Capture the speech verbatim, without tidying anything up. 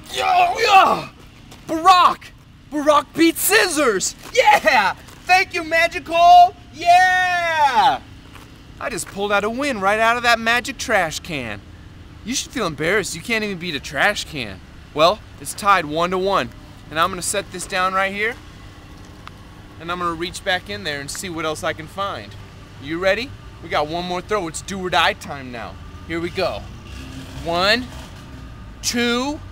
Yo, yeah! Barack! Barack beat Scissors! Yeah! Thank you, Magical! Yeah! I just pulled out a win right out of that magic trash can. You should feel embarrassed. You can't even beat a trash can. Well, it's tied one to one. And I'm gonna set this down right here. And I'm gonna reach back in there and see what else I can find. You ready? We got one more throw. It's do or die time now. Here we go. One, two,